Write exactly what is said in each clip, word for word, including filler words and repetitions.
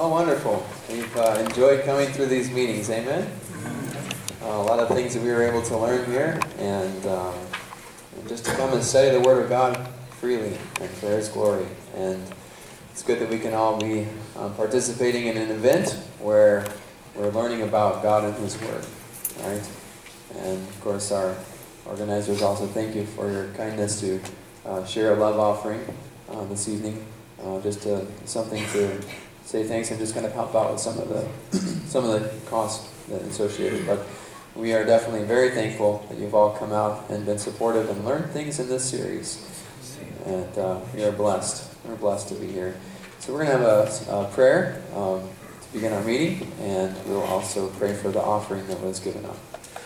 Oh, wonderful. We've uh, enjoyed coming through these meetings, amen? Uh, a lot of things that we were able to learn here, and, um, and just to come and study the Word of God freely and for His glory. And it's good that we can all be um, participating in an event where we're learning about God and His Word, right? And of course, our organizers also thank you for your kindness to uh, share a love offering uh, this evening. Uh, just to, something to say thanks and just kind of help out with some of the some of the costs that associated. But we are definitely very thankful that you've all come out and been supportive and learned things in this series. And uh, we are blessed. We're blessed to be here. So we're going to have a, a prayer um, to begin our meeting, and we'll also pray for the offering that was given up.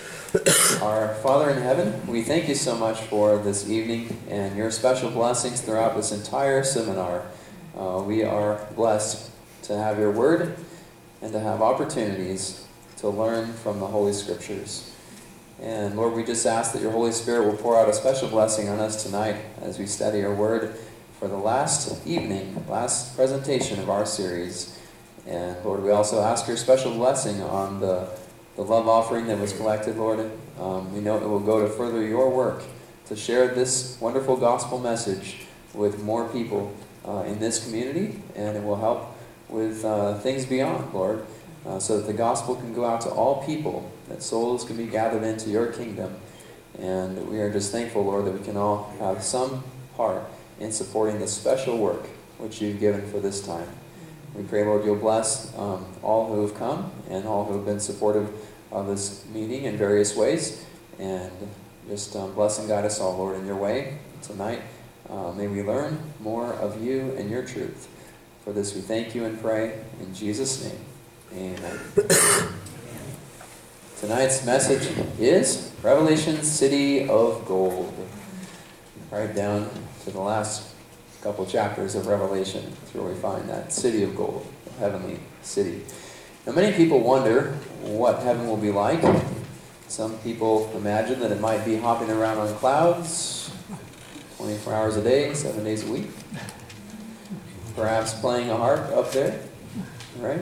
Our Father in heaven, we thank you so much for this evening and your special blessings throughout this entire seminar. Uh, we are blessed to have your word and to have opportunities to learn from the Holy Scriptures. And Lord, we just ask that your Holy Spirit will pour out a special blessing on us tonight as we study your word for the last evening, last presentation of our series. And Lord, we also ask your special blessing on the, the love offering that was collected, Lord. Um, we know it will go to further your work, to share this wonderful gospel message with more people uh, in this community, and it will help with uh, things beyond, Lord, uh, so that the gospel can go out to all people, that souls can be gathered into your kingdom. And we are just thankful, Lord, that we can all have some part in supporting the special work which you've given for this time. We pray, Lord, you'll bless um, all who have come and all who have been supportive of this meeting in various ways. And just um, bless and guide us all, Lord, in your way tonight. Uh, may we learn more of you and your truth. For this we thank you and pray in Jesus' name. Amen. Tonight's message is Revelation City of Gold. Right down to the last couple chapters of Revelation. That's where we find that city of gold, the heavenly city. Now many people wonder what heaven will be like. Some people imagine that it might be hopping around on clouds, twenty-four hours a day, seven days a week. Perhaps playing a harp up there, right?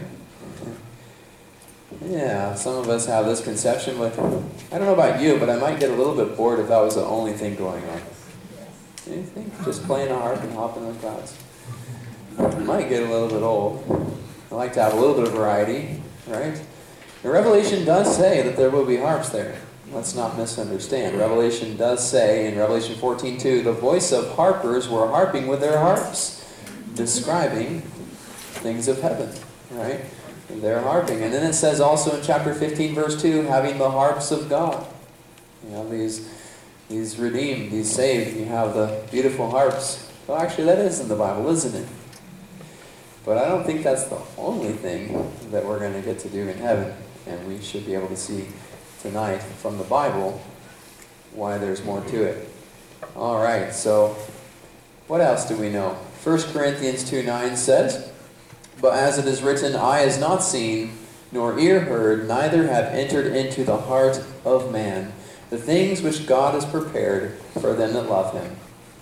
Yeah, some of us have this conception, but I don't know about you, but I might get a little bit bored if that was the only thing going on. Anything? Just playing a harp and hopping on clouds. It might get a little bit old. I like to have a little bit of variety, right? The Revelation does say that there will be harps there. Let's not misunderstand. Revelation does say in Revelation fourteen two, the voice of harpers were harping with their harps, describing things of heaven, right? They're harping. And then it says also in chapter fifteen, verse two, having the harps of God. You have these, these redeemed, these saved, you have the beautiful harps. Well, actually, that is in the Bible, isn't it? But I don't think that's the only thing that we're going to get to do in heaven. And we should be able to see tonight from the Bible why there's more to it. All right, so what else do we know? First Corinthians two nine says, but as it is written, eye has not seen, nor ear heard, neither have entered into the heart of man the things which God has prepared for them that love him.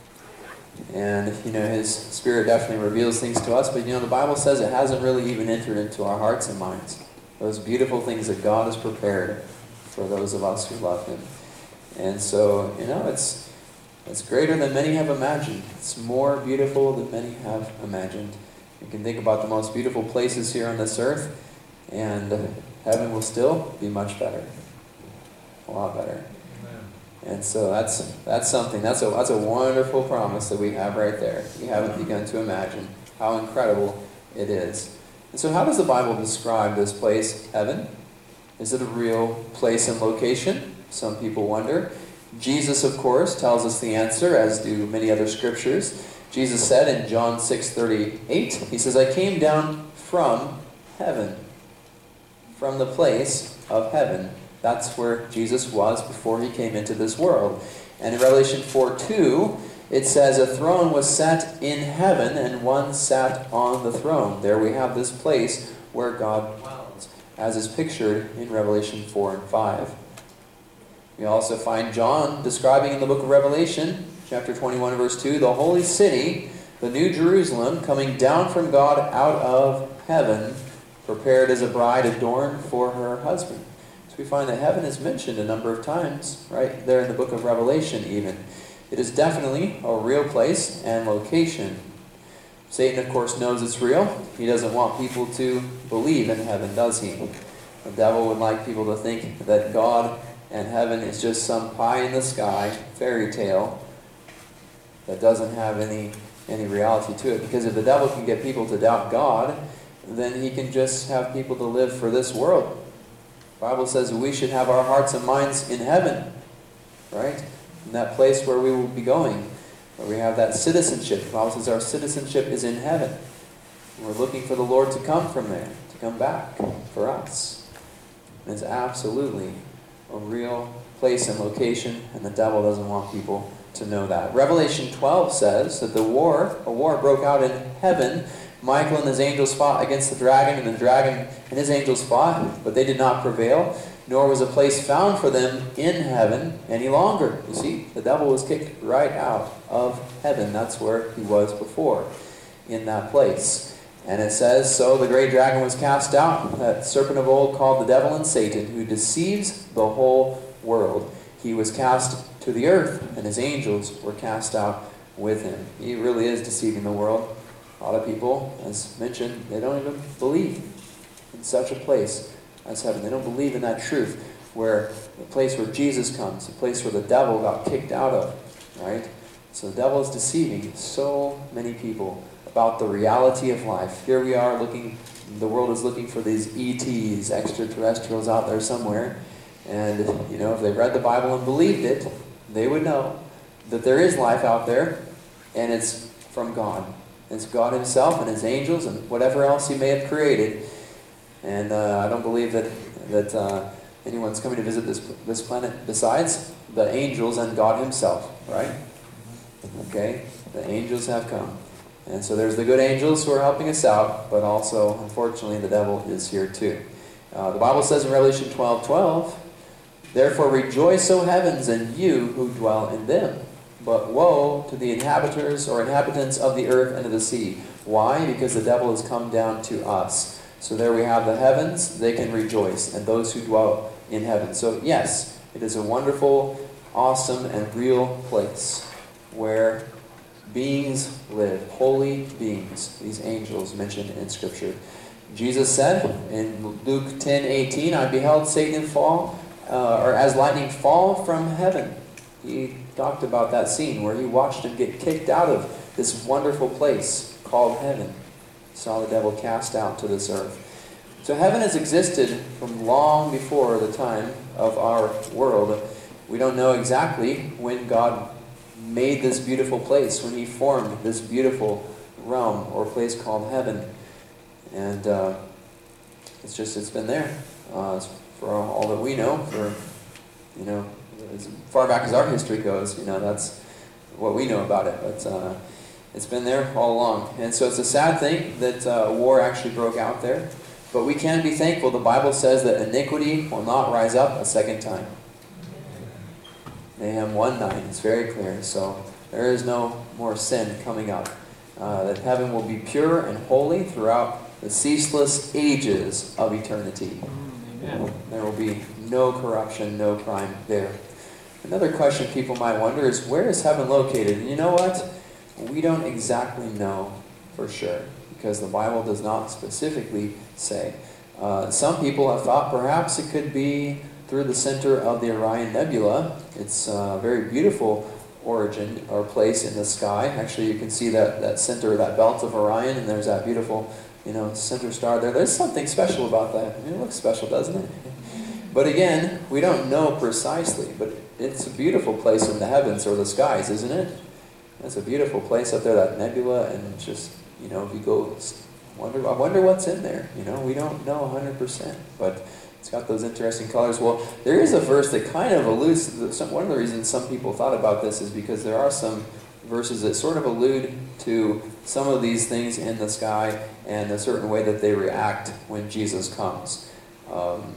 And, you know, his Spirit definitely reveals things to us, but, you know, the Bible says it hasn't really even entered into our hearts and minds. Those beautiful things that God has prepared for those of us who love him. And so, you know, it's, it's greater than many have imagined. It's more beautiful than many have imagined. You can think about the most beautiful places here on this earth, and heaven will still be much better. A lot better. And so that's that's something, that's a, that's a wonderful promise that we have right there. We haven't begun to imagine how incredible it is. And so how does the Bible describe this place, heaven? Is it a real place and location? Some people wonder. Jesus, of course, tells us the answer, as do many other scriptures. Jesus said in John six thirty-eight, he says, I came down from heaven, from the place of heaven. That's where Jesus was before he came into this world. And in Revelation four two, it says, a throne was set in heaven, and one sat on the throne. There we have this place where God dwells, as is pictured in Revelation four and five. We also find John describing in the book of Revelation, chapter twenty-one, verse two, the holy city, the New Jerusalem coming down from God out of heaven, prepared as a bride adorned for her husband. So we find that heaven is mentioned a number of times, right there in the book of Revelation even. It is definitely a real place and location. Satan, of course, knows it's real. He doesn't want people to believe in heaven, does he? The devil would like people to think that God and heaven is just some pie-in-the-sky fairy tale that doesn't have any, any reality to it. Because if the devil can get people to doubt God, then he can just have people to live for this world. The Bible says that we should have our hearts and minds in heaven, right? In that place where we will be going, where we have that citizenship. The Bible says our citizenship is in heaven. And we're looking for the Lord to come from there, to come back for us. And it's absolutely a real place and location, and the devil doesn't want people to know that. Revelation twelve says that the war, a war broke out in heaven. Michael and his angels fought against the dragon, and the dragon and his angels fought, but they did not prevail, nor was a place found for them in heaven any longer. You see, the devil was kicked right out of heaven. That's where he was before, in that place. And it says, so the great dragon was cast out, that serpent of old called the devil and Satan, who deceives the whole world. He was cast to the earth, and his angels were cast out with him. He really is deceiving the world. A lot of people, as mentioned, they don't even believe in such a place as heaven. They don't believe in that truth, where the place where Jesus comes, the place where the devil got kicked out of, right? So the devil is deceiving so many people about the reality of life. Here we are looking, the world is looking for these E Ts, extraterrestrials out there somewhere. And, you know, if they've read the Bible and believed it, they would know that there is life out there, and it's from God. It's God himself and his angels and whatever else he may have created. And uh, I don't believe that, that uh, anyone's coming to visit this, this planet besides the angels and God himself, right? Okay? The angels have come. And so there's the good angels who are helping us out, but also, unfortunately, the devil is here too. Uh, the Bible says in Revelation twelve twelve, therefore rejoice, O heavens, and you who dwell in them. But woe to the inhabitants or inhabitants of the earth and of the sea. Why? Because the devil has come down to us. So there we have the heavens, they can rejoice, and those who dwell in heaven. So yes, it is a wonderful, awesome, and real place where beings live, holy beings, these angels mentioned in Scripture. Jesus said in Luke ten eighteen, I beheld Satan fall, uh, or as lightning fall from heaven. He talked about that scene where he watched him get kicked out of this wonderful place called heaven. He saw the devil cast out to this earth. So heaven has existed from long before the time of our world. We don't know exactly when God made this beautiful place, when he formed this beautiful realm or place called heaven. And uh, it's just, it's been there uh, for all that we know, for, you know, as far back as our history goes, you know, that's what we know about it. But uh, it's been there all along. And so it's a sad thing that uh, war actually broke out there. But we can be thankful. The Bible says that iniquity will not rise up a second time. Nahum one nine, it's very clear. So there is no more sin coming up. Uh, that heaven will be pure and holy throughout the ceaseless ages of eternity. Amen. There will be no corruption, no crime there. Another question people might wonder is, where is heaven located? And you know what? We don't exactly know for sure, because the Bible does not specifically say. Uh, some people have thought perhaps it could be through the center of the Orion Nebula. It's a very beautiful origin or place in the sky. Actually, you can see that, that center, that belt of Orion, and there's that beautiful, you know, center star there. There's something special about that. I mean, it looks special, doesn't it? But again, we don't know precisely, but it's a beautiful place in the heavens or the skies, isn't it? It's a beautiful place up there, that nebula, and just, you know, if you go, wonder, I wonder what's in there. You know, we don't know one hundred percent, but it's got those interesting colors. Well, there is a verse that kind of alludes, one of the reasons some people thought about this is because there are some verses that sort of allude to some of these things in the sky and a certain way that they react when Jesus comes. Um,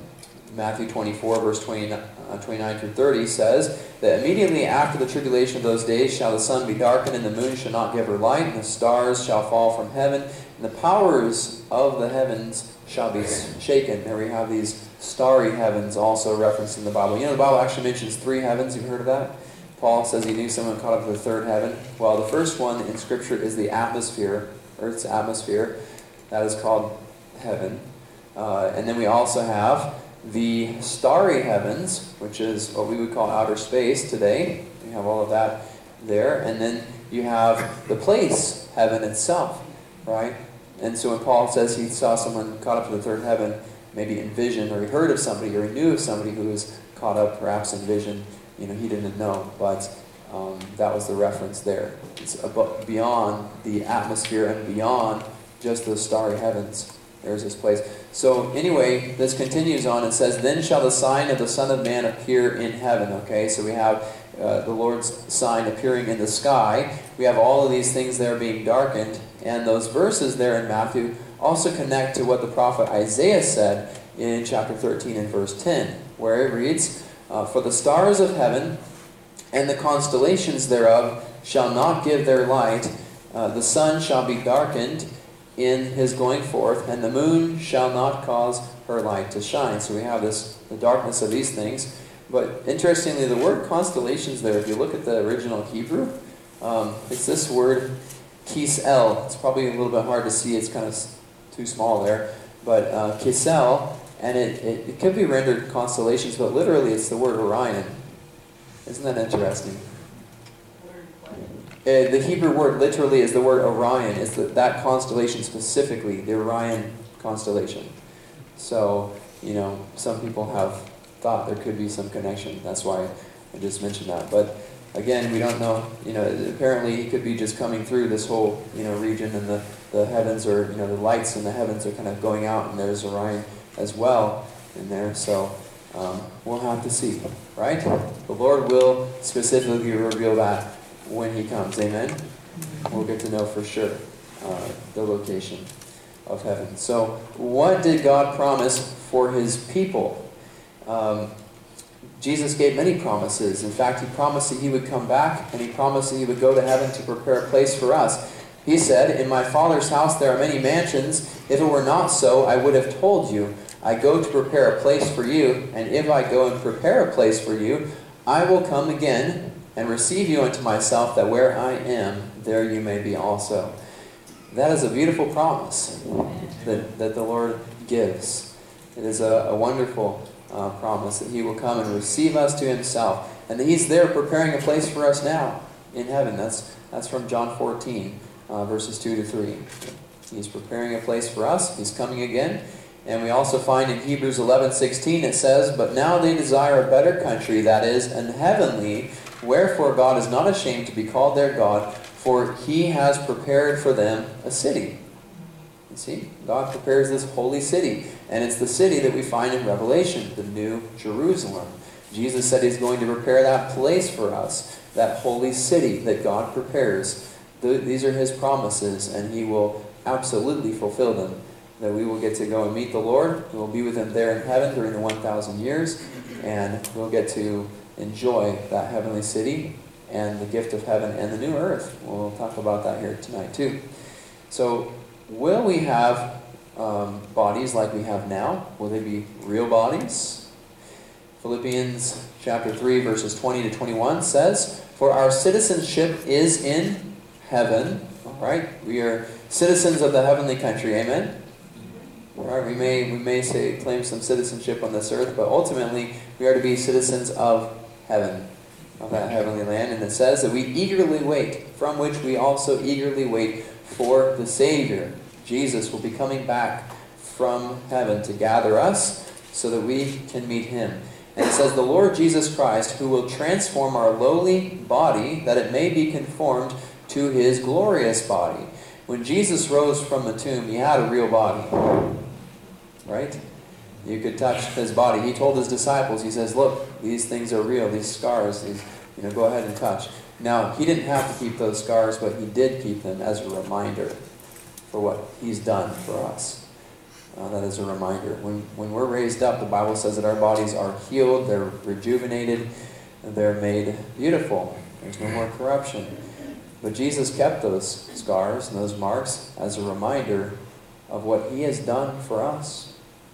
Matthew twenty-four, verse twenty-nine through thirty says that immediately after the tribulation of those days shall the sun be darkened, and the moon shall not give her light, and the stars shall fall from heaven, and the powers of the heavens shall be shaken. There we have these starry heavens also referenced in the Bible. You know, the Bible actually mentions three heavens. You've heard of that? Paul says he knew someone caught up to the third heaven. Well, the first one in Scripture is the atmosphere, Earth's atmosphere. That is called heaven. Uh, and then we also have the starry heavens, which is what we would call outer space today. We have all of that there. And then you have the place, heaven itself, right? And so when Paul says he saw someone caught up to the third heaven, maybe in vision, or he heard of somebody, or he knew of somebody who was caught up perhaps in vision, you know, he didn't know, but um, that was the reference there. It's above, beyond the atmosphere and beyond just the starry heavens. There's this place. So anyway, this continues on and says, then shall the sign of the Son of Man appear in heaven. Okay, so we have uh, the Lord's sign appearing in the sky. We have all of these things there being darkened. And those verses there in Matthew also connect to what the prophet Isaiah said in chapter thirteen and verse ten, where it reads, uh, for the stars of heaven and the constellations thereof shall not give their light. Uh, the sun shall be darkened in his going forth, and the moon shall not cause her light to shine. So we have this, the darkness of these things. But interestingly, the word constellations there, if you look at the original Hebrew, um, it's this word kisel. It's probably a little bit hard to see. It's kind of too small there. But uh, kisel, and it, it, it could be rendered constellations, but literally it's the word Orion. Isn't that interesting? Uh, the Hebrew word literally is the word Orion. It's the, that constellation specifically, the Orion constellation. So, you know, some people have thought there could be some connection. That's why I just mentioned that. But again, we don't know. You know, apparently he could be just coming through this whole, you know, region, and the, the heavens are, you know, the lights in the heavens are kind of going out, and there's Orion as well in there. So um, we'll have to see, right? The Lord will specifically reveal that when he comes. Amen? We'll get to know for sure uh, the location of heaven. So what did God promise for his people? Um, Jesus gave many promises. In fact, he promised that he would come back, and he promised that he would go to heaven to prepare a place for us. He said, in my Father's house there are many mansions. If it were not so, I would have told you. I go to prepare a place for you, and if I go and prepare a place for you, I will come again and receive you unto myself, that where I am, there you may be also. That is a beautiful promise that, that the Lord gives. It is a, a wonderful uh, promise that he will come and receive us to himself, and that he's there preparing a place for us now in heaven. That's, that's from John fourteen, uh, verses two to three. He's preparing a place for us. He's coming again. And we also find in Hebrews eleven sixteen it says, but now they desire a better country, that is, an heavenly. Wherefore God is not ashamed to be called their God, for he has prepared for them a city. You see, God prepares this holy city. And it's the city that we find in Revelation, the New Jerusalem. Jesus said he's going to prepare that place for us, that holy city that God prepares. These are his promises, and he will absolutely fulfill them. That we will get to go and meet the Lord. We will be with him there in heaven during the one thousand years, and we'll get to enjoy that heavenly city and the gift of heaven and the new earth. We'll talk about that here tonight too. So will we have um, bodies like we have now? Will they be real bodies? Philippians chapter three verses twenty to twenty-one says, for our citizenship is in heaven. All right, we are citizens of the heavenly country. Amen. All right, we may we may say claim some citizenship on this earth, but ultimately we are to be citizens of heaven, of that heavenly land. And it says that we eagerly wait, from which we also eagerly wait for the Savior. Jesus will be coming back from heaven to gather us so that we can meet him. And it says, the Lord Jesus Christ, who will transform our lowly body, that it may be conformed to his glorious body. When Jesus rose from the tomb, he had a real body. Right? You could touch his body. He told his disciples, he says, look, these things are real, these scars, these, you know, go ahead and touch. Now, he didn't have to keep those scars, but he did keep them as a reminder for what he's done for us. Uh, that is a reminder. When, when we're raised up, the Bible says that our bodies are healed, they're rejuvenated, they're made beautiful. There's no more corruption. But Jesus kept those scars and those marks as a reminder of what He has done for us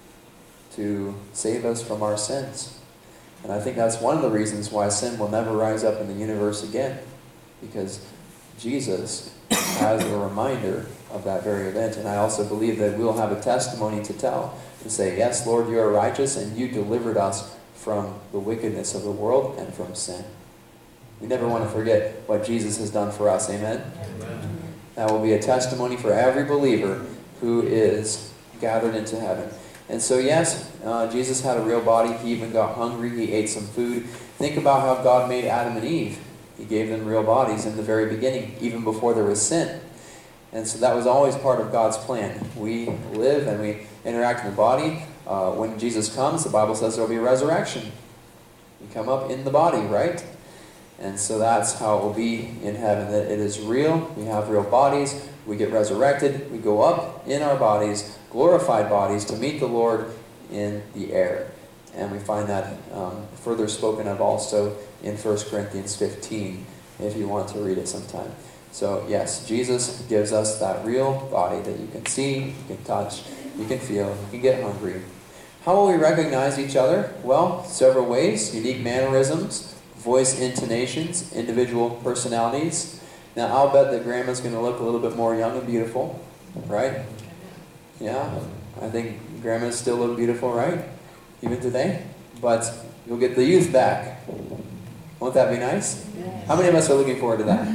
to save us from our sins. And I think that's one of the reasons why sin will never rise up in the universe again. Because Jesus has a reminder of that very event. And I also believe that we'll have a testimony to tell, to say, yes, Lord, you are righteous, and you delivered us from the wickedness of the world and from sin. We never want to forget what Jesus has done for us. Amen? Amen. That will be a testimony for every believer who is gathered into heaven. And so, yes, uh, Jesus had a real body. He even got hungry. He ate some food. Think about how God made Adam and Eve. He gave them real bodies in the very beginning, even before there was sin. And so that was always part of God's plan. We live and we interact in the body. Uh, when Jesus comes, the Bible says there will be a resurrection. We come up in the body, right? And so that's how it will be in heaven. That it is real. We have real bodies. We get resurrected. We go up in our bodies, glorified bodies, to meet the Lord in the air. And we find that um, further spoken of also in First Corinthians fifteen, if you want to read it sometime. So yes, Jesus gives us that real body that you can see, you can touch, you can feel, you can get hungry. How will we recognize each other? Well, several ways. Unique mannerisms, voice intonations, individual personalities. Now, I'll bet that Grandma's going to look a little bit more young and beautiful, right? Yeah, I think Grandma's still look beautiful, right? Even today? But you'll get the youth back. Won't that be nice? How many of us are looking forward to that?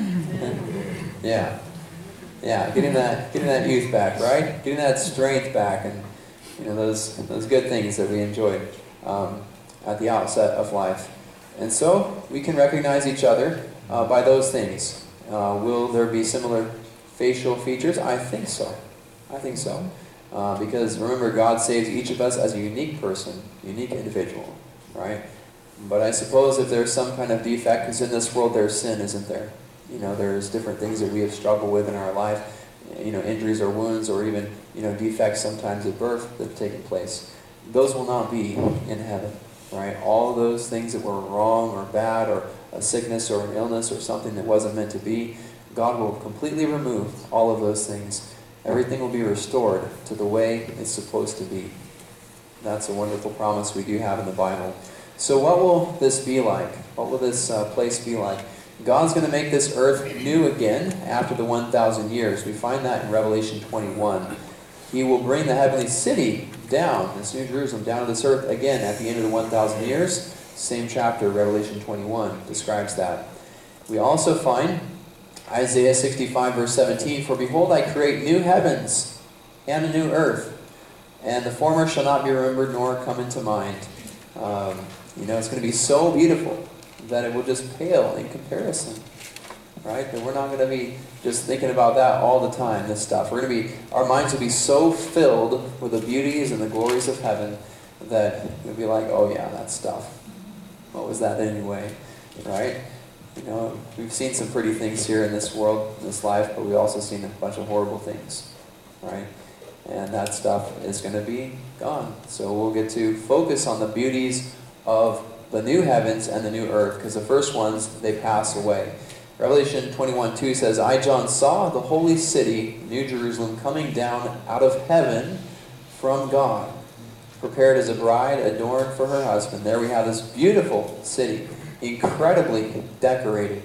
Yeah. Yeah, getting that getting that youth back, right? Getting that strength back, and you know those those good things that we enjoyed um, at the outset of life. And so we can recognize each other uh, by those things. Uh, will there be similar facial features? I think so. I think so. Uh, because remember, God saves each of us as a unique person, unique individual, right? But I suppose if there's some kind of defect, because in this world there's sin, isn't there? You know, there's different things that we have struggled with in our life, you know, injuries or wounds, or even, you know, defects sometimes at birth that have taken place. Those will not be in heaven, right? All of those things that were wrong or bad, or a sickness or an illness or something that wasn't meant to be, God will completely remove all of those things. Everything will be restored to the way it's supposed to be. That's a wonderful promise we do have in the Bible. So what will this be like? What will this uh, place be like? God's going to make this earth new again after the one thousand years. We find that in Revelation twenty-one. He will bring the heavenly city down, this New Jerusalem, down to this earth again at the end of the one thousand years. Same chapter, Revelation twenty-one, describes that. We also find Isaiah sixty-five, verse seventeen, "For behold, I create new heavens and a new earth, and the former shall not be remembered nor come into mind." Um, you know, it's going to be so beautiful that it will just pale in comparison, right? That we're not going to be just thinking about that all the time, this stuff. We're going to be, our minds will be so filled with the beauties and the glories of heaven that we'll be like, oh yeah, that stuff. What was that anyway, right? You know, we've seen some pretty things here in this world, in this life, but we've also seen a bunch of horrible things, right? And that stuff is going to be gone. So we'll get to focus on the beauties of the new heavens and the new earth, because the first ones, they pass away. Revelation twenty-one two says, "I, John, saw the holy city, New Jerusalem, coming down out of heaven from God, prepared as a bride adorned for her husband." There we have this beautiful city, incredibly decorated,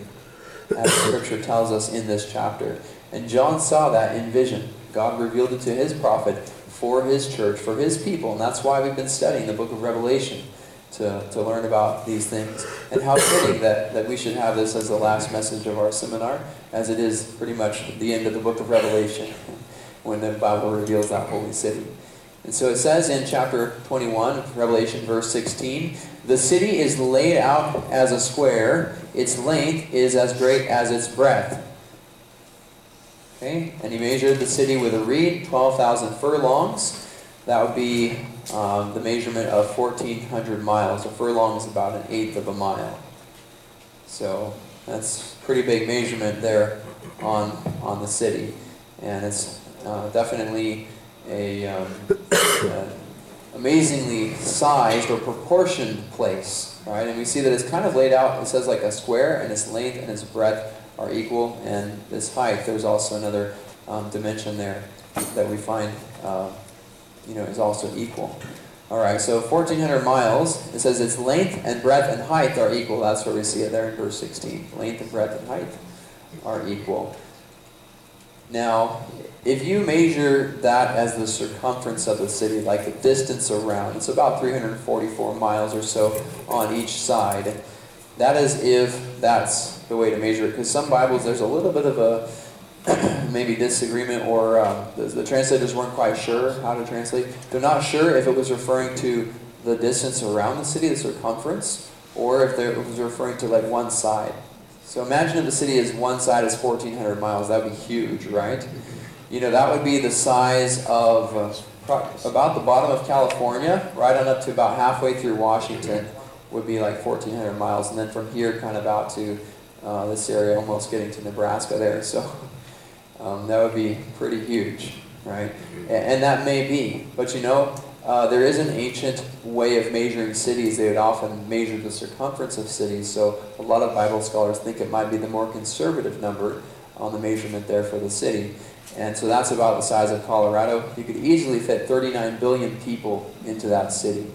as Scripture tells us in this chapter. And John saw that in vision. God revealed it to his prophet for his church, for his people. And that's why we've been studying the book of Revelation, to, to learn about these things. And how fitting that, that we should have this as the last message of our seminar, as it is pretty much the end of the book of Revelation, when the Bible reveals that holy city. And so it says in chapter twenty-one, Revelation verse sixteen, "The city is laid out as a square, its length is as great as its breadth." Okay, and he measured the city with a reed, twelve thousand furlongs. That would be um, the measurement of fourteen hundred miles. A furlong is about an eighth of a mile. So that's a pretty big measurement there on, on the city. And it's uh, definitely a, um, a amazingly sized or proportioned place, right? And we see that it's kind of laid out, it says like a square, and its length and its breadth are equal, and this height, there's also another um, dimension there that we find, uh, you know, is also equal. All right, so fourteen hundred miles, it says its length and breadth and height are equal. That's where we see it there in verse sixteen. Length and breadth and height are equal. Now, if you measure that as the circumference of the city, like the distance around, it's about three hundred forty-four miles or so on each side. That is if that's the way to measure it. Because some Bibles, there's a little bit of a maybe disagreement, or um, the, the translators weren't quite sure how to translate. They're not sure if it was referring to the distance around the city, the circumference, or if it was referring to like one side. So imagine if the city is one side is fourteen hundred miles. That would be huge, right? You know, that would be the size of uh, about the bottom of California, right on up to about halfway through Washington would be like fourteen hundred miles. And then from here kind of out to uh, this area, almost getting to Nebraska there. So um, that would be pretty huge, right? And, and that may be. But you know, Uh, there is an ancient way of measuring cities. They would often measure the circumference of cities, so a lot of Bible scholars think it might be the more conservative number on the measurement there for the city. And so that's about the size of Colorado. You could easily fit thirty-nine billion people into that city.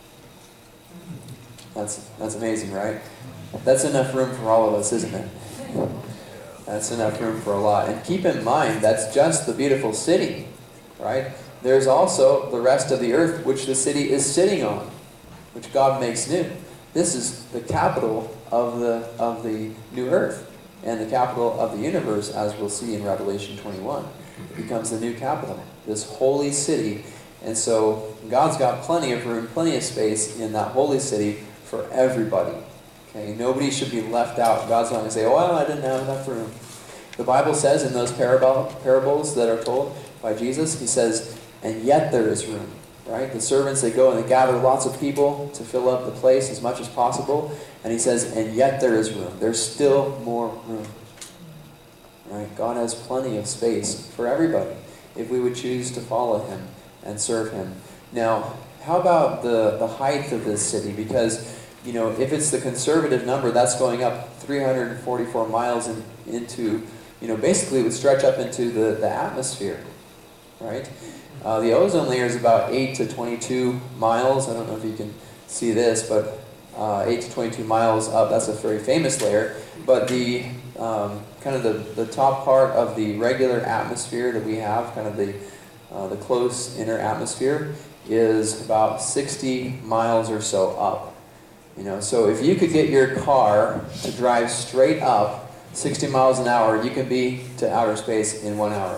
That's, that's amazing, right? That's enough room for all of us, isn't it? That's enough room for a lot. And keep in mind, that's just the beautiful city, right? There's also the rest of the earth, which the city is sitting on, which God makes new. This is the capital of the, of the new earth, and the capital of the universe, as we'll see in Revelation twenty-one. It becomes the new capital, this holy city. And so God's got plenty of room, plenty of space in that holy city for everybody. Okay, nobody should be left out. God's not going to say, oh, well, I didn't have enough room. The Bible says in those parable, parables that are told by Jesus, he says, and yet there is room, right? The servants, they go and they gather lots of people to fill up the place as much as possible. And he says, and yet there is room. There's still more room, right? God has plenty of space for everybody if we would choose to follow him and serve him. Now, how about the, the height of this city? Because, you know, if it's the conservative number, that's going up three hundred forty-four miles in, into, you know, basically it would stretch up into the, the atmosphere, right? Uh, the ozone layer is about eight to twenty-two miles. I don't know if you can see this, but uh, eight to twenty-two miles up. That's a very famous layer. But the um, kind of the, the top part of the regular atmosphere that we have, kind of the, uh, the close inner atmosphere, is about sixty miles or so up. You know, so if you could get your car to drive straight up sixty miles an hour, you can be to outer space in one hour.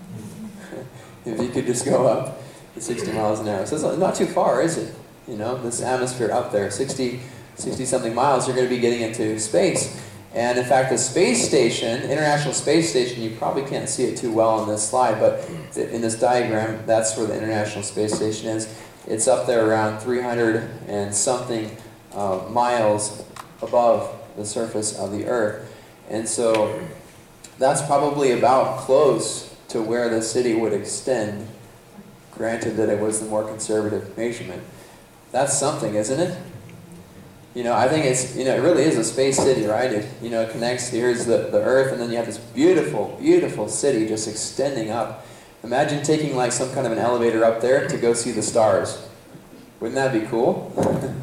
If you could just go up at sixty miles an hour. So it's not too far, is it? You know, this atmosphere up there, sixty, sixty something miles, you're going to be getting into space. And in fact, the space station, International Space Station, you probably can't see it too well on this slide, but in this diagram, that's where the International Space Station is. It's up there around three hundred and something uh, miles above the surface of the Earth. And so that's probably about close to where the city would extend, granted that it was the more conservative measurement. That's something, isn't it? You know, I think it's, you know, it really is a space city, right? It, you know, it connects, here's the, the earth, and then you have this beautiful, beautiful city just extending up. Imagine taking like some kind of an elevator up there to go see the stars. Wouldn't that be cool?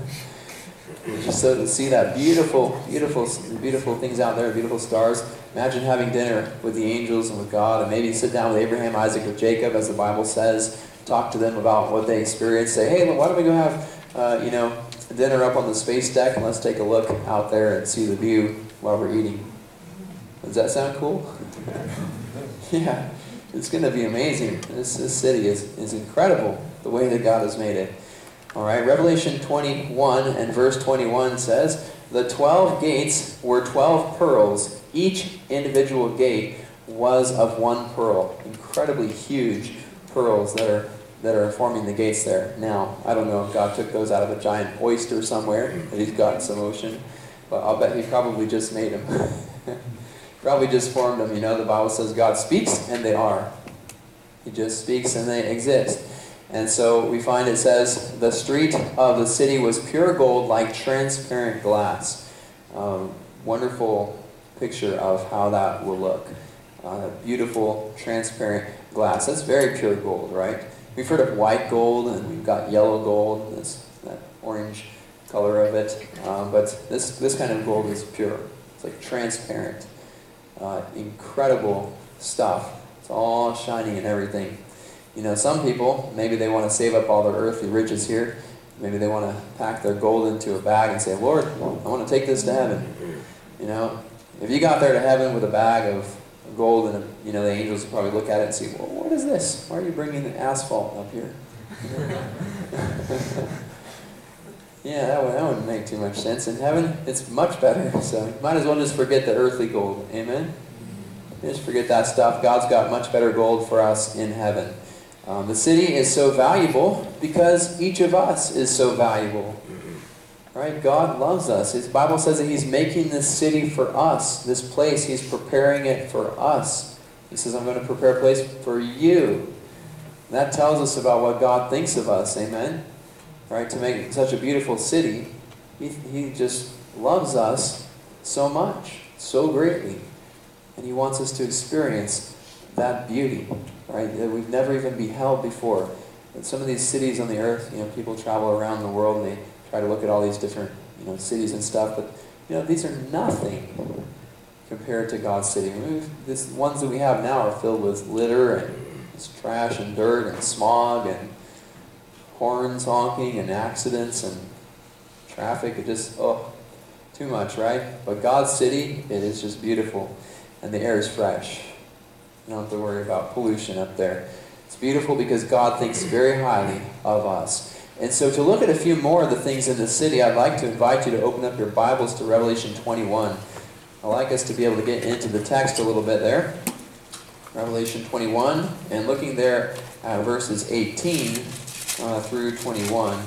Just so to see that beautiful, beautiful, beautiful things out there, beautiful stars. Imagine having dinner with the angels and with God, and maybe sit down with Abraham, Isaac, or Jacob, as the Bible says. Talk to them about what they experienced. Say, hey, why don't we go have, uh, you know, dinner up on the space deck, and let's take a look out there and see the view while we're eating. Does that sound cool? Yeah, it's going to be amazing. This, this city is, is incredible, the way that God has made it. All right, Revelation twenty-one and verse twenty-one says, the twelve gates were twelve pearls. Each individual gate was of one pearl. Incredibly huge pearls that are, that are forming the gates there. Now, I don't know if God took those out of a giant oyster somewhere that he's got in some ocean, but I'll bet he probably just made them. Probably just formed them. You know, the Bible says God speaks and they are. He just speaks and they exist. And so we find it says, the street of the city was pure gold like transparent glass. Um, wonderful picture of how that will look. Uh, beautiful, transparent glass. That's very pure gold, right? We've heard of white gold, and we've got yellow gold, this, that orange color of it. Um, but this, this kind of gold is pure. It's like transparent. Uh, incredible stuff. It's all shiny and everything. You know, some people, maybe they want to save up all their earthly riches here. Maybe they want to pack their gold into a bag and say, Lord, I want to take this to heaven. You know, if you got there to heaven with a bag of gold, and you know, the angels would probably look at it and say, well, what is this? Why are you bringing the asphalt up here? Yeah, that, would, that wouldn't make too much sense. In heaven, it's much better. So you might as well just forget the earthly gold. Amen? Just forget that stuff. God's got much better gold for us in heaven. Um, the city is so valuable because each of us is so valuable. Right? God loves us. His Bible says that He's making this city for us. This place, He's preparing it for us. He says, I'm going to prepare a place for you. And that tells us about what God thinks of us. Amen? Right? To make such a beautiful city, He, he just loves us so much, so greatly. And He wants us to experience that beauty, right, that we've never even beheld before. And some of these cities on the earth, you know, people travel around the world and they try to look at all these different, you know, cities and stuff, but, you know, these are nothing compared to God's city. I mean, these ones that we have now are filled with litter and just trash and dirt and smog and horns honking and accidents and traffic. It just, oh, too much, right? But God's city, it is just beautiful. And the air is fresh. You don't have to worry about pollution up there. It's beautiful because God thinks very highly of us. And so to look at a few more of the things in the city, I'd like to invite you to open up your Bibles to Revelation twenty-one. I'd like us to be able to get into the text a little bit there. Revelation twenty-one, and looking there at verses eighteen uh, through twenty-one.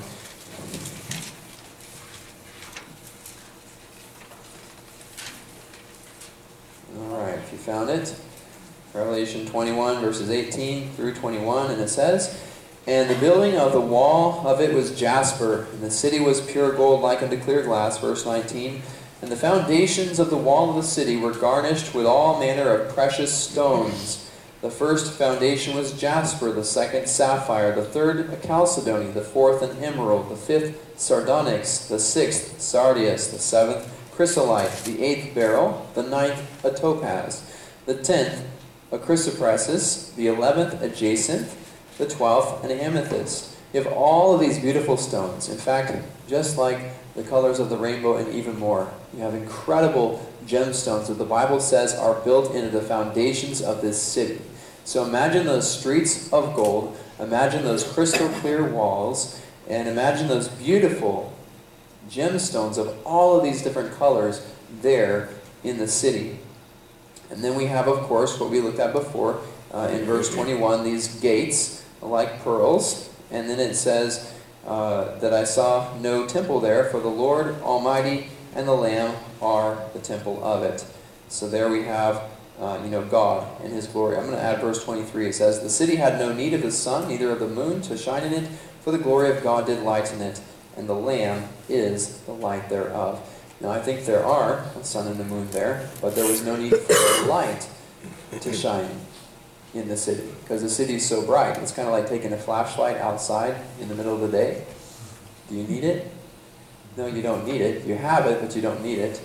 Alright, if you found it. Revelation twenty-one, verses eighteen through twenty-one, and it says, And the building of the wall of it was jasper, and the city was pure gold like unto clear glass, verse nineteen. And the foundations of the wall of the city were garnished with all manner of precious stones. The first foundation was jasper, the second sapphire, the third a chalcedony, the fourth an emerald, the fifth sardonyx, the sixth sardius, the seventh chrysolite, the eighth beryl, the ninth a topaz, the tenth a chrysoprasus, the eleventh a jacinth, the twelfth an amethyst. You have all of these beautiful stones. In fact, just like the colors of the rainbow and even more. You have incredible gemstones that the Bible says are built into the foundations of this city. So imagine those streets of gold, imagine those crystal clear walls, and imagine those beautiful gemstones of all of these different colors there in the city. And then we have, of course, what we looked at before uh, in verse twenty-one, these gates like pearls. And then it says uh, that I saw no temple there, for the Lord Almighty and the Lamb are the temple of it. So there we have, uh, you know, God and His glory. I'm going to add verse twenty-three. It says, The city had no need of the sun, neither of the moon to shine in it, for the glory of God did lighten it, and the Lamb is the light thereof. Now, I think there are a sun and the moon there, but there was no need for light to shine in the city, because the city is so bright. It's kind of like taking a flashlight outside in the middle of the day. Do you need it? No, you don't need it. You have it, but you don't need it.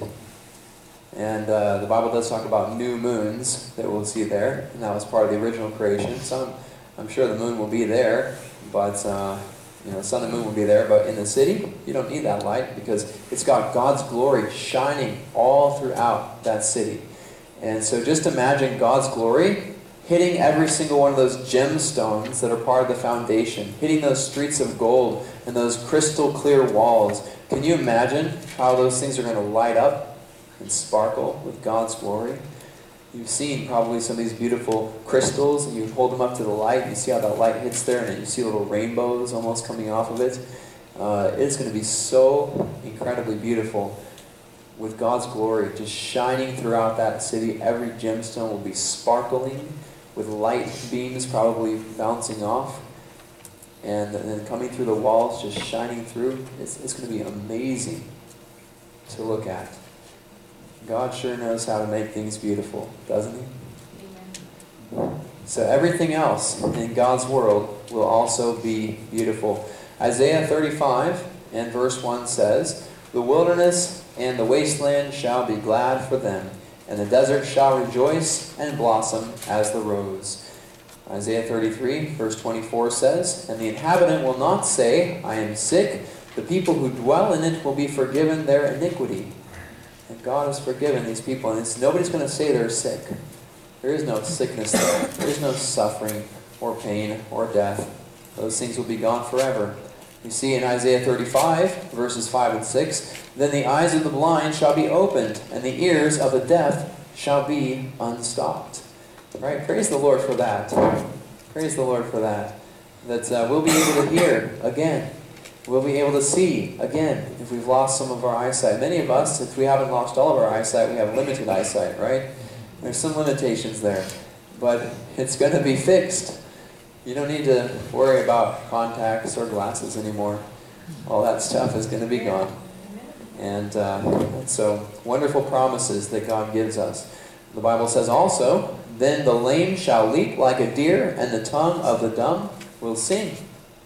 And uh, the Bible does talk about new moons that we'll see there, and that was part of the original creation. Some, I'm sure the moon will be there, but uh, you know, sun and moon will be there. But in the city, you don't need that light because it's got God's glory shining all throughout that city. And so just imagine God's glory hitting every single one of those gemstones that are part of the foundation, hitting those streets of gold and those crystal clear walls. Can you imagine how those things are going to light up and sparkle with God's glory? You've seen probably some of these beautiful crystals, and you hold them up to the light, and you see how that light hits there, and you see little rainbows almost coming off of it. Uh, it's going to be so incredibly beautiful with God's glory just shining throughout that city. Every gemstone will be sparkling with light beams probably bouncing off, and then coming through the walls, just shining through. It's, it's going to be amazing to look at. God sure knows how to make things beautiful, doesn't he? Amen. So everything else in God's world will also be beautiful. Isaiah thirty-five and verse one says, "The wilderness and the wasteland shall be glad for them, and the desert shall rejoice and blossom as the rose." Isaiah thirty-three, verse twenty-four says, "And the inhabitant will not say, I am sick. The people who dwell in it will be forgiven their iniquity." And God has forgiven these people, and it's, nobody's going to say they're sick. There is no sickness there. There is no suffering or pain or death. Those things will be gone forever. You see in Isaiah thirty-five, verses five and six, "Then the eyes of the blind shall be opened, and the ears of the deaf shall be unstopped." Right? Praise the Lord for that. Praise the Lord for that. That uh, we'll be able to hear again. We'll be able to see again if we've lost some of our eyesight. Many of us, if we haven't lost all of our eyesight, we have limited eyesight, right? There's some limitations there. But it's going to be fixed. You don't need to worry about contacts or glasses anymore. All that stuff is going to be gone. And uh, so, wonderful promises that God gives us. The Bible says also, "Then the lame shall leap like a deer, and the tongue of the dumb will sing."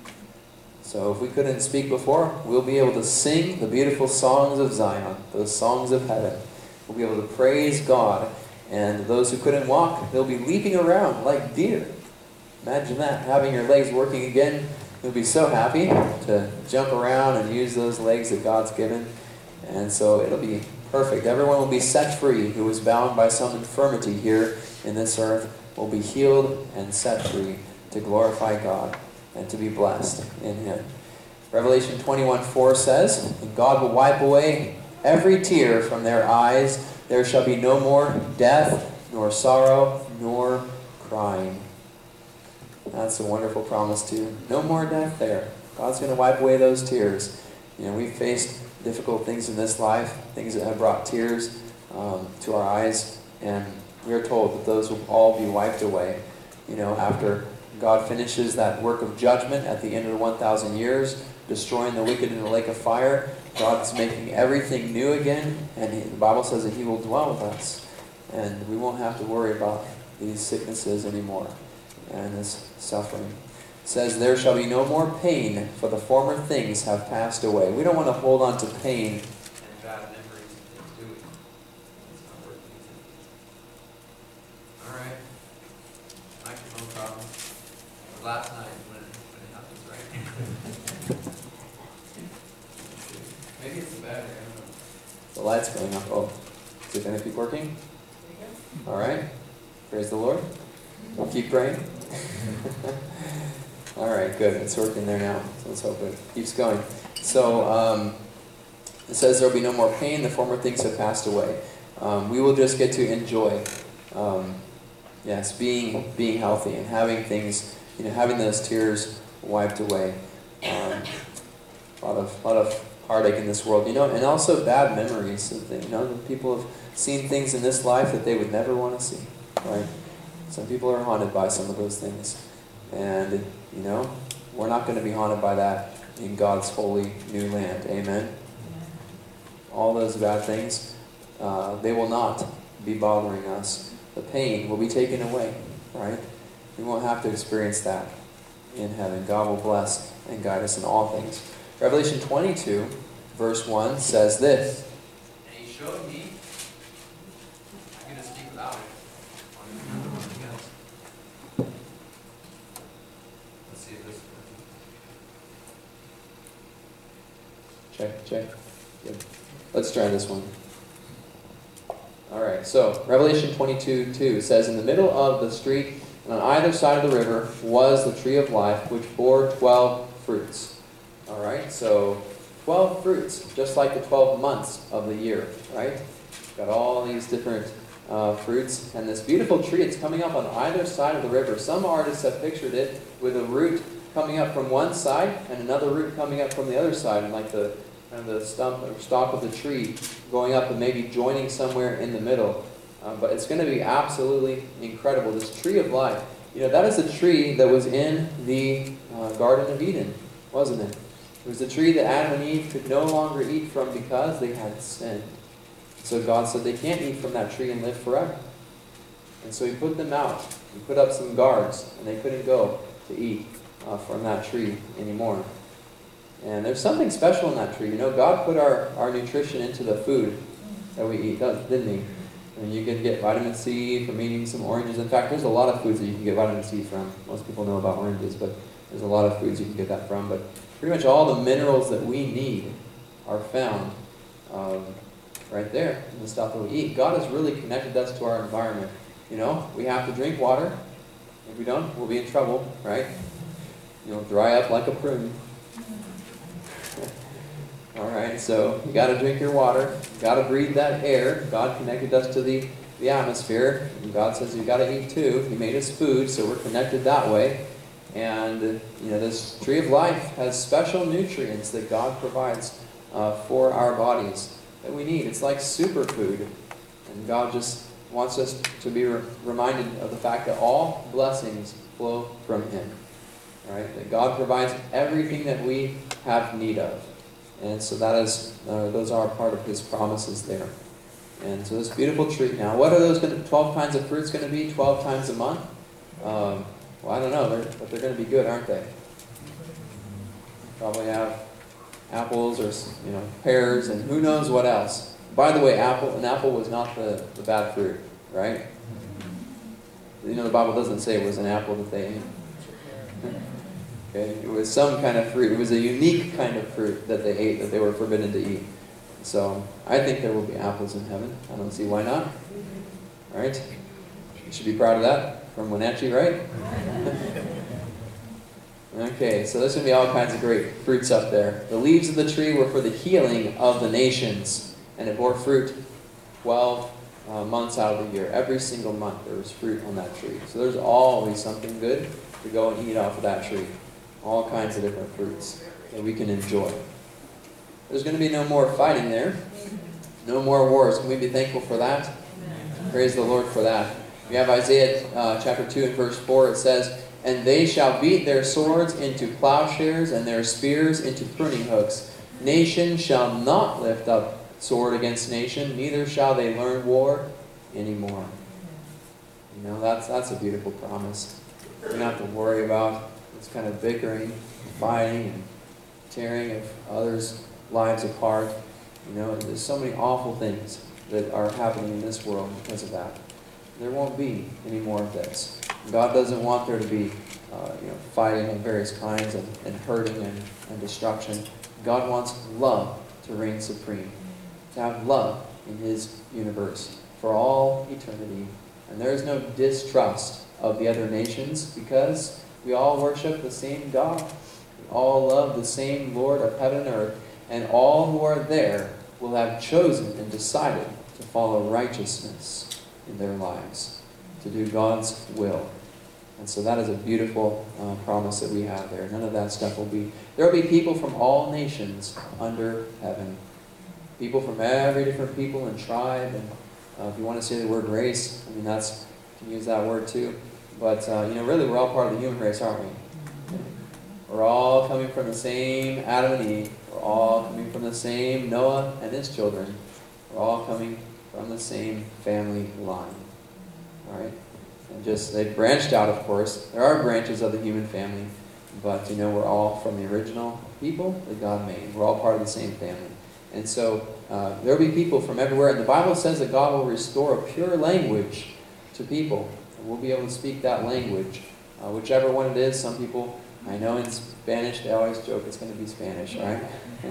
So if we couldn't speak before, we'll be able to sing the beautiful songs of Zion, those songs of heaven. We'll be able to praise God. And those who couldn't walk, they'll be leaping around like deer. Imagine that, having your legs working again. You'll be so happy to jump around and use those legs that God's given. And so it'll be perfect. Everyone will be set free who was bound by some infirmity here in this earth will be healed and set free to glorify God and to be blessed in Him. Revelation twenty-one four says, "And God will wipe away every tear from their eyes. There shall be no more death, nor sorrow, nor crying." That's a wonderful promise too. No more death there. God's going to wipe away those tears. You know, we've faced difficult things in this life, things that have brought tears um, to our eyes, and we're told that those will all be wiped away. You know, after God finishes that work of judgment at the end of the one thousand years, destroying the wicked in the lake of fire, God's making everything new again, and he, the Bible says that He will dwell with us, and we won't have to worry about these sicknesses anymore and this suffering. It says, "There shall be no more pain, for the former things have passed away." We don't want to hold on to pain and bad memories and things, do we? It's not worth it. All right. Microphone problem. Last night when it, when it happens, right? Maybe it's the battery, I don't know. The light's going up. Oh, is it going to keep working? All right. Praise the Lord. We'll keep praying. All right, good. It's working there now. So let's hope it keeps going. So um, it says there will be no more pain. The former things have passed away. Um, we will just get to enjoy, um, yes, being being healthy and having things, you know, having those tears wiped away. Um, a lot of lot of heartache in this world, you know, and also bad memories of things. You know, people have seen things in this life that they would never want to see, right? Some people are haunted by some of those things. And, you know, we're not going to be haunted by that in God's holy new land. Amen? All those bad things, uh, they will not be bothering us. The pain will be taken away, right? We won't have to experience that in heaven. God will bless and guide us in all things. Revelation twenty-two, verse one says this. "And He showed me," I'm going to speak without it. Let's see if this works. Check, check. Good. Let's try this one. Alright, so Revelation twenty-two two says, "In the middle of the street and on either side of the river was the tree of life, which bore twelve fruits." Alright, so twelve fruits, just like the twelve months of the year, right? Got all these different uh, fruits, and this beautiful tree, it's coming up on either side of the river. Some artists have pictured it with a root coming up from one side and another root coming up from the other side, and like the kind of the stump or stalk of the tree going up and maybe joining somewhere in the middle. Uh, but it's going to be absolutely incredible. This tree of life. You know, that is the tree that was in the uh, Garden of Eden, wasn't it? It was the tree that Adam and Eve could no longer eat from because they had sinned. So God said they can't eat from that tree and live forever. And so he put them out. He put up some guards, and they couldn't go to eat uh, from that tree anymore. And there's something special in that tree. You know, God put our, our nutrition into the food that we eat, didn't he? And you can get vitamin C from eating some oranges. In fact, there's a lot of foods that you can get vitamin C from. Most people know about oranges, but there's a lot of foods you can get that from. But pretty much all the minerals that we need are found um, right there in the stuff that we eat. God has really connected us to our environment. You know, we have to drink water. If we don't, we'll be in trouble, right? You'll dry up like a prune. All right, so you got to drink your water. You got to breathe that air. God connected us to the, the atmosphere. And God says you got to eat too. He made us food, so we're connected that way. And you know, this tree of life has special nutrients that God provides uh, for our bodies that we need. It's like superfood. And God just wants us to be re reminded of the fact that all blessings flow from Him. All right? That God provides everything that we have need of. And so that is, uh, those are part of His promises there. And so this beautiful tree. Now, what are those going to, twelve kinds of fruits going to be? twelve times a month? Um, well, I don't know, they're, but they're going to be good, aren't they? Probably have apples or, you know, pears and who knows what else. By the way, apple, an apple was not the, the bad fruit, right? You know, the Bible doesn't say it was an apple that they ate. Okay, it was some kind of fruit. It was a unique kind of fruit that they ate, that they were forbidden to eat. So, I think there will be apples in heaven. I don't see why not. All right? You should be proud of that from Wenatchee, right? Okay, so there's going to be all kinds of great fruits up there. The leaves of the tree were for the healing of the nations, and it bore fruit twelve uh, months out of the year. Every single month there was fruit on that tree. So there's always something good to go and eat off of that tree. All kinds of different fruits that we can enjoy. There's going to be no more fighting there. No more wars. Can we be thankful for that? Amen. Praise the Lord for that. We have Isaiah uh, chapter two and verse four. It says, "And they shall beat their swords into plowshares and their spears into pruning hooks. Nation shall not lift up sword against nation, neither shall they learn war anymore." You know, that's, that's a beautiful promise. We don't have to worry about this kind of bickering, fighting, and tearing of others' lives apart. You know, there's so many awful things that are happening in this world because of that. There won't be any more of this. God doesn't want there to be uh, you know, fighting of various kinds and, and hurting and, and destruction. God wants love to reign supreme, to have love in His universe for all eternity. And there is no distrust of the other nations because we all worship the same God. We all love the same Lord of heaven and earth. And all who are there will have chosen and decided to follow righteousness in their lives, to do God's will. And so that is a beautiful uh, promise that we have there. None of that stuff will be... There will be people from all nations under heaven. People from every different people and tribe. And uh, if you want to say the word race, I mean, that's... You can use that word too. But, uh, you know, really we're all part of the human race, aren't we? We're all coming from the same Adam and Eve. We're all coming from the same Noah and his children. We're all coming from the same family line. All right? And just, they've branched out, of course. There are branches of the human family. But, you know, we're all from the original people that God made. We're all part of the same family. And so, uh, there will be people from everywhere. And the Bible says that God will restore a pure language to people. And we'll be able to speak that language. Uh, whichever one it is. Some people, I know in Spanish, they always joke it's going to be Spanish, right?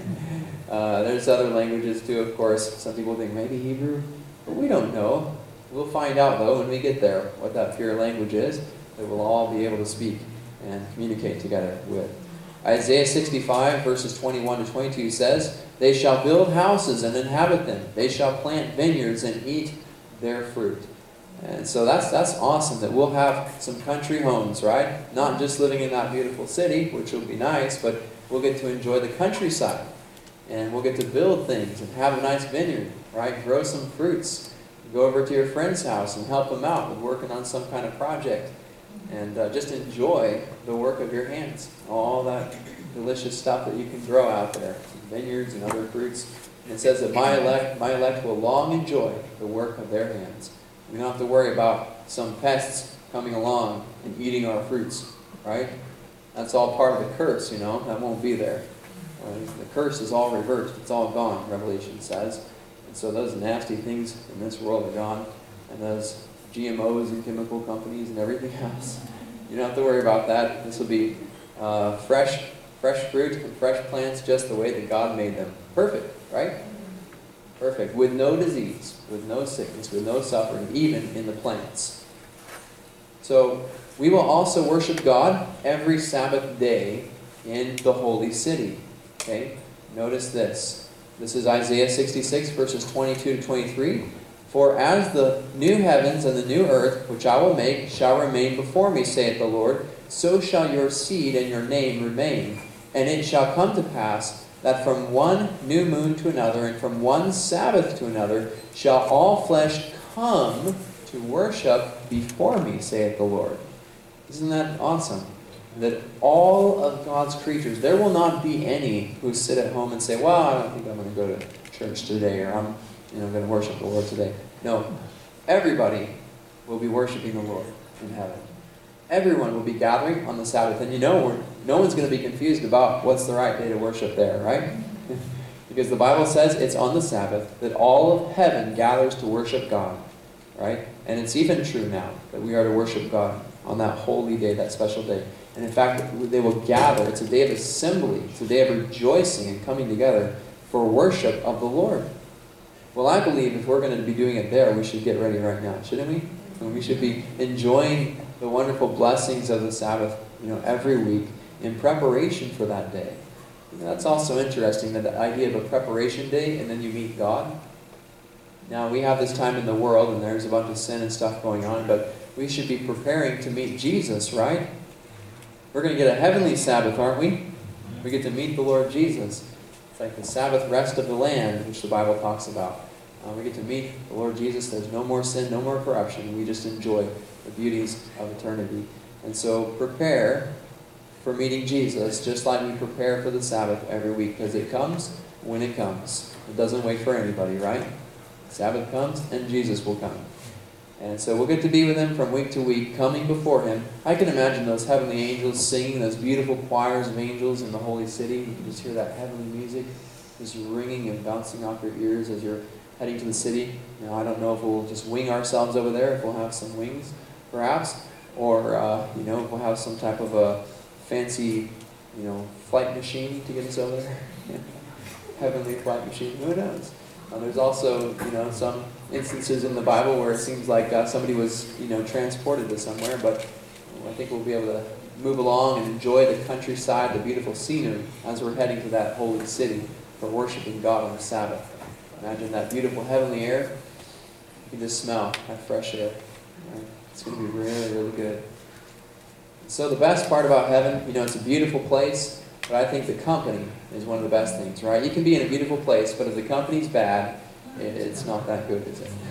uh, there's other languages too, of course. Some people think maybe Hebrew. But we don't know. We'll find out, though, when we get there, what that pure language is that we'll all be able to speak and communicate together with. Isaiah sixty-five, verses twenty-one to twenty-two says, "They shall build houses and inhabit them. They shall plant vineyards and eat their fruit." And so that's, that's awesome that we'll have some country homes, right? Not just living in that beautiful city, which will be nice, but we'll get to enjoy the countryside. And we'll get to build things and have a nice vineyard, right? Grow some fruits. Go over to your friend's house and help them out with working on some kind of project. And uh, just enjoy the work of your hands. All that delicious stuff that you can grow out there. Vineyards and other fruits. And it says that my elect, my elect will long enjoy the work of their hands. We don't have to worry about some pests coming along and eating our fruits. Right? That's all part of the curse, you know. That won't be there. Uh, the curse is all reversed. It's all gone, Revelation says. And so those nasty things in this world are gone. And those G M Os and chemical companies and everything else. You don't have to worry about that. This will be uh, fresh, fresh fruit and fresh plants just the way that God made them. Perfect, right? Perfect. With no disease, with no sickness, with no suffering, even in the plants. So we will also worship God every Sabbath day in the holy city. Okay? Notice this. This is Isaiah sixty-six, verses twenty-two to twenty-three. For as the new heavens and the new earth, which I will make, shall remain before me, saith the Lord, so shall your seed and your name remain. And it shall come to pass that from one new moon to another, and from one Sabbath to another, shall all flesh come to worship before me, saith the Lord. Isn't that awesome? That all of God's creatures, there will not be any who sit at home and say, well, I don't think I'm going to go to church today, or I'm you know, going to worship the Lord today. No, everybody will be worshiping the Lord in heaven. Everyone will be gathering on the Sabbath. And you know, we're, no one's going to be confused about what's the right day to worship there, right? Because the Bible says it's on the Sabbath that all of heaven gathers to worship God, right? And it's even true now that we are to worship God on that holy day, that special day. And in fact, they will gather. It's a day of assembly. It's a day of rejoicing and coming together for worship of the Lord. Well, I believe if we're going to be doing it there, we should get ready right now, shouldn't we? And we should be enjoying the wonderful blessings of the Sabbath, you know, every week in preparation for that day. You know, that's also interesting, that the idea of a preparation day and then you meet God. Now, we have this time in the world and there's a bunch of sin and stuff going on, but we should be preparing to meet Jesus, right? We're going to get a heavenly Sabbath, aren't we? We get to meet the Lord Jesus. It's like the Sabbath rest of the land, which the Bible talks about. Uh, we get to meet the Lord Jesus. There's no more sin, no more corruption. We just enjoy the beauties of eternity. And so prepare for meeting Jesus, just like we prepare for the Sabbath every week, because it comes when it comes. It doesn't wait for anybody, right? Sabbath comes, and Jesus will come. And so we'll get to be with Him from week to week, coming before Him. I can imagine those heavenly angels singing, those beautiful choirs of angels in the holy city. You can just hear that heavenly music just ringing and bouncing off your ears as you're heading to the city. Now, I don't know if we'll just wing ourselves over there, if we'll have some wings, perhaps, or, uh, you know, if we'll have some type of a fancy, you know, flight machine to get us over there. Heavenly flight machine, who knows? Uh, there's also, you know, some instances in the Bible where it seems like uh, somebody was, you know, transported to somewhere, but I think we'll be able to move along and enjoy the countryside, the beautiful scenery, as we're heading to that holy city for worshiping God on the Sabbath. Imagine that beautiful heavenly air. You can just smell that fresh air. Right? It's going to be really, really good. So the best part about heaven, you know, it's a beautiful place, but I think the company is one of the best things, right? You can be in a beautiful place, but if the company's bad, it's not that good, is it?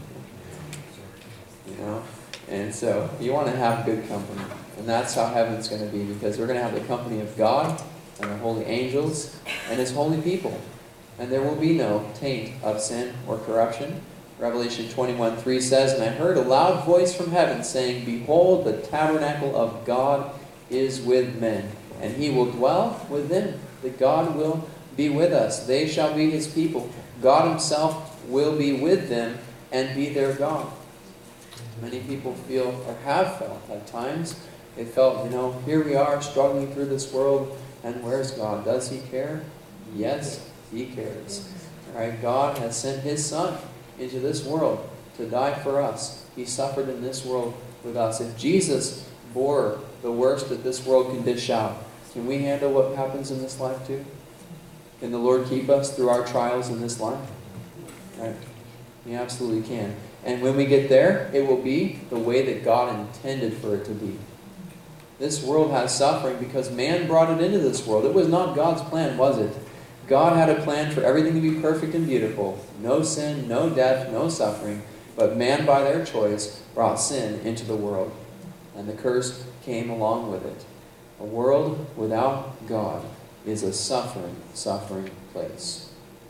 You know? And so you want to have good company. And that's how heaven's going to be, because we're going to have the company of God and the holy angels and His holy people. And there will be no taint of sin or corruption. Revelation twenty-one three says, "And I heard a loud voice from heaven saying, Behold, the tabernacle of God is with men, and He will dwell with them. That God will be with us. They shall be His people. God Himself will be with them and be their God." Many people feel, or have felt at times, they felt, you know, here we are struggling through this world, and where's God? Does He care? Yes, He cares. All right, God has sent His Son into this world to die for us. He suffered in this world with us. If Jesus bore the worst that this world can dish out, can we handle what happens in this life too? Can the Lord keep us through our trials in this life? Right? We absolutely can. And when we get there, it will be the way that God intended for it to be. This world has suffering because man brought it into this world. It was not God's plan, was it? God had a plan for everything to be perfect and beautiful. No sin, no death, no suffering. But man, by their choice, brought sin into the world, and the curse came along with it. A world without God is a suffering, suffering place.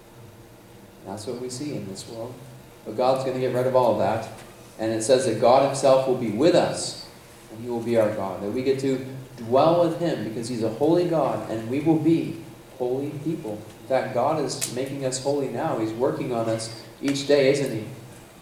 And that's what we see in this world. But God's going to get rid of all of that. And it says that God himself will be with us, and he will be our God. That we get to dwell with him because he's a holy God, and we will be holy people. In fact, God is making us holy now. He's working on us each day, isn't he?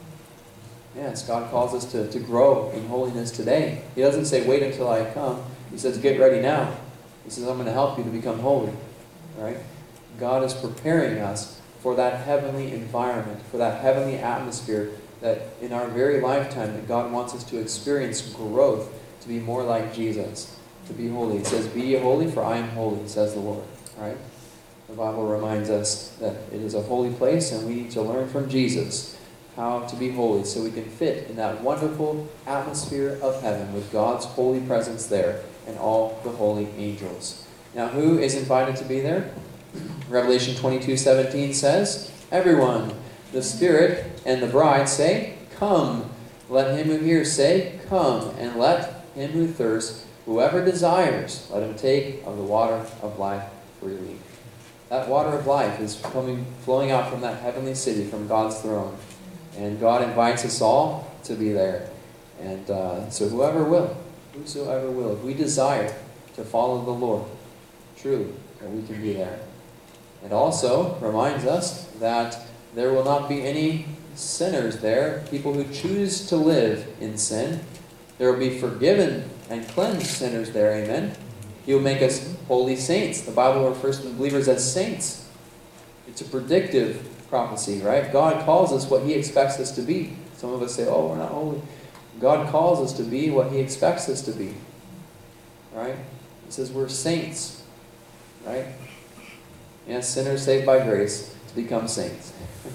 Yes, God calls us to, to grow in holiness today. He doesn't say, wait until I come. He says, get ready now. He says, I'm going to help you to become holy. All right? God is preparing us for that heavenly environment, for that heavenly atmosphere that in our very lifetime that God wants us to experience growth, to be more like Jesus, to be holy. It says, be ye holy, for I am holy, says the Lord. All right? The Bible reminds us that it is a holy place, and we need to learn from Jesus how to be holy so we can fit in that wonderful atmosphere of heaven with God's holy presence there and all the holy angels. Now, who is invited to be there? Revelation twenty-two seventeen says, everyone, the Spirit and the bride say, come. Let him who hears say, come. And let him who thirsts, whoever desires, let him take of the water of life freely. That water of life is coming, flowing out from that heavenly city, from God's throne. And God invites us all to be there. And uh, so whoever will, whosoever will, if we desire to follow the Lord, truly, that we can be there. It also reminds us that there will not be any sinners there, people who choose to live in sin. There will be forgiven and cleansed sinners there, amen? He will make us holy saints. The Bible refers to the believers as saints. It's a predictive prophecy, right? God calls us what he expects us to be. Some of us say, oh, we're not holy. God calls us to be what he expects us to be. Right? He says we're saints. Right? Yes, sinners saved by grace to become saints.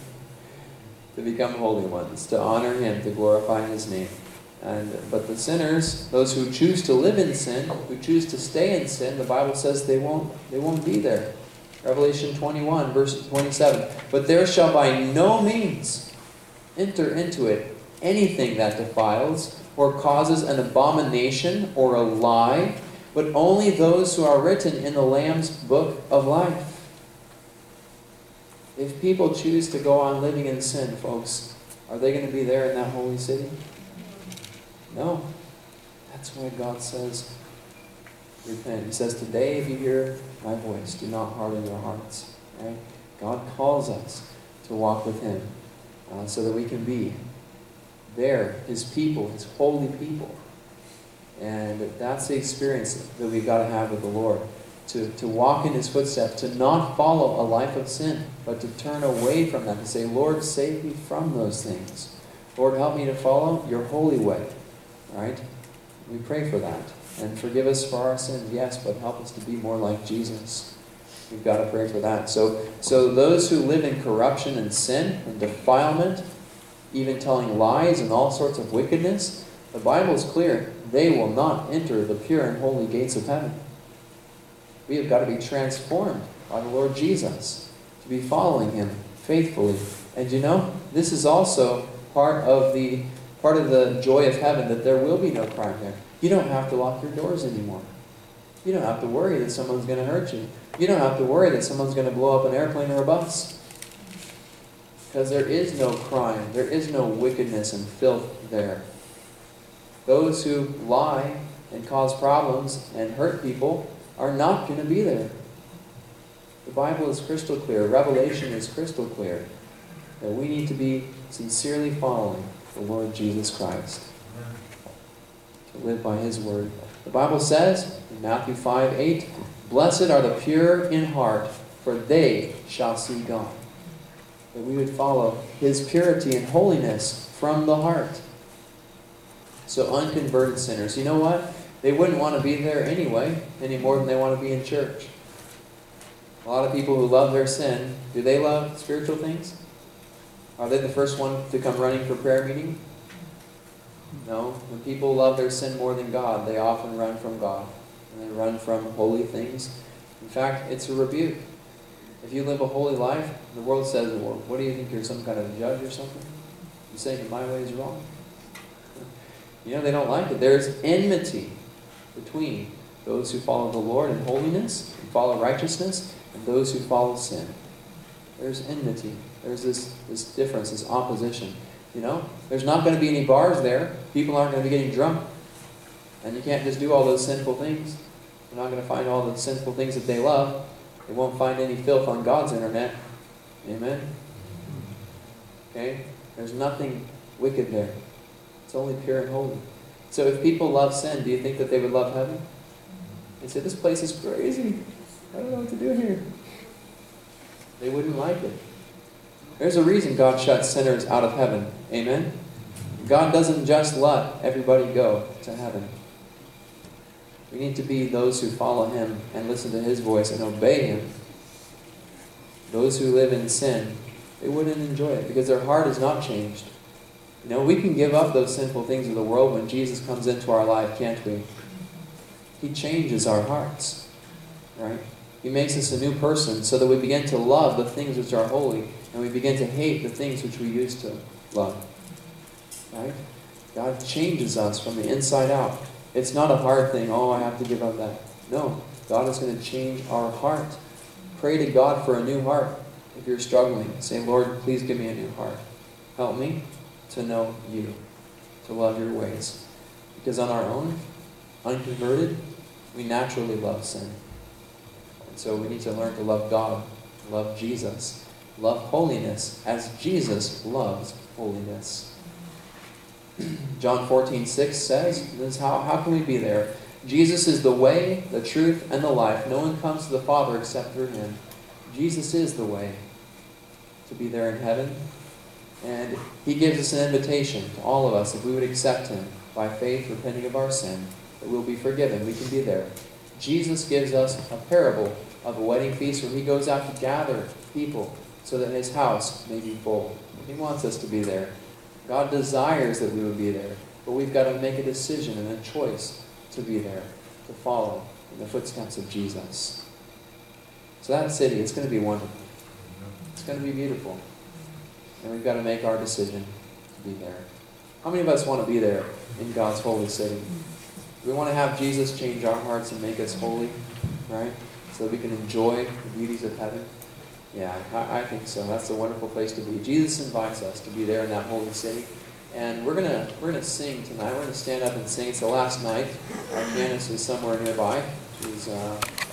To become holy ones, to honor him, to glorify his name. And but the sinners, those who choose to live in sin, who choose to stay in sin, the Bible says they won't they won't be there. Revelation twenty-one, verse twenty-seven. But there shall by no means enter into it anything that defiles, or causes an abomination, or a lie, but only those who are written in the Lamb's book of life. If people choose to go on living in sin, folks, are they going to be there in that holy city? No. That's why God says, repent. He says, today if you hear my voice, do not harden your hearts. Right? God calls us to walk with him uh, so that we can be there, his people, his holy people. And that's the experience that we've got to have with the Lord. To, to walk in his footsteps, to not follow a life of sin, but to turn away from that, to say, Lord, save me from those things. Lord, help me to follow your holy way. Right? We pray for that. And forgive us for our sins, yes, but help us to be more like Jesus. We've got to pray for that. So, so those who live in corruption and sin and defilement, even telling lies and all sorts of wickedness, the Bible is clear. They will not enter the pure and holy gates of heaven. We have got to be transformed by the Lord Jesus, to be following him faithfully. And you know, this is also part of the part of the joy of heaven, that there will be no crime there. You don't have to lock your doors anymore. You don't have to worry that someone's going to hurt you. You don't have to worry that someone's going to blow up an airplane or a bus. Because there is no crime. There is no wickedness and filth there. Those who lie and cause problems and hurt people are not going to be there. The Bible is crystal clear. Revelation is crystal clear. That we need to be sincerely following the Lord Jesus Christ. To live by his word. The Bible says in Matthew five eight, blessed are the pure in heart, for they shall see God. That we would follow his purity and holiness from the heart. So unconverted sinners, you know what? They wouldn't want to be there anyway, any more than they want to be in church. A lot of people who love their sin, do they love spiritual things? Are they the first one to come running for prayer meeting? No. When people love their sin more than God, they often run from God. And they run from holy things. In fact, it's a rebuke. If you live a holy life, the world says, well, what do you think, you're some kind of judge or something? You saying my way is wrong? You know, they don't like it. There's enmity between those who follow the Lord in holiness and follow righteousness and those who follow sin. There's enmity. There's this, this difference, this opposition. You know, there's not going to be any bars there. People aren't going to be getting drunk. And you can't just do all those sinful things. You're not going to find all the sinful things that they love. They won't find any filth on God's internet. Amen? Okay? There's nothing wicked there. It's only pure and holy. So if people love sin, do you think that they would love heaven? They say, this place is crazy. I don't know what to do here. They wouldn't like it. There's a reason God shuts sinners out of heaven. Amen? God doesn't just let everybody go to heaven. We need to be those who follow Him and listen to His voice and obey Him. Those who live in sin, they wouldn't enjoy it because their heart is not changed. You know, we can give up those sinful things of the world when Jesus comes into our life, can't we? He changes our hearts, right? He makes us a new person so that we begin to love the things which are holy and we begin to hate the things which we used to love, right? God changes us from the inside out. It's not a hard thing, oh, I have to give up that. No, God is going to change our heart. Pray to God for a new heart. If you're struggling, say, Lord, please give me a new heart. Help me to know you, to love your ways. Because on our own, unconverted, we naturally love sin. And so we need to learn to love God, love Jesus, love holiness as Jesus loves holiness. John fourteen six says, this is how, how can we be there? Jesus is the way, the truth, and the life. No one comes to the Father except through Him. Jesus is the way to be there in heaven. And He gives us an invitation to all of us, if we would accept Him by faith, repenting of our sin, that we'll be forgiven. We can be there. Jesus gives us a parable of a wedding feast where He goes out to gather people so that His house may be full. He wants us to be there. God desires that we would be there, but we've got to make a decision and a choice to be there, to follow in the footsteps of Jesus. So that city, it's going to be wonderful. It's going to be beautiful. And we've got to make our decision to be there. How many of us want to be there in God's holy city? Do we want to have Jesus change our hearts and make us holy, right? So that we can enjoy the beauties of heaven? Yeah, I, I think so. That's a wonderful place to be. Jesus invites us to be there in that holy city. And we're gonna we're gonna sing tonight. We're gonna stand up and sing. It's the last night. Our pianist is somewhere nearby. She's uh,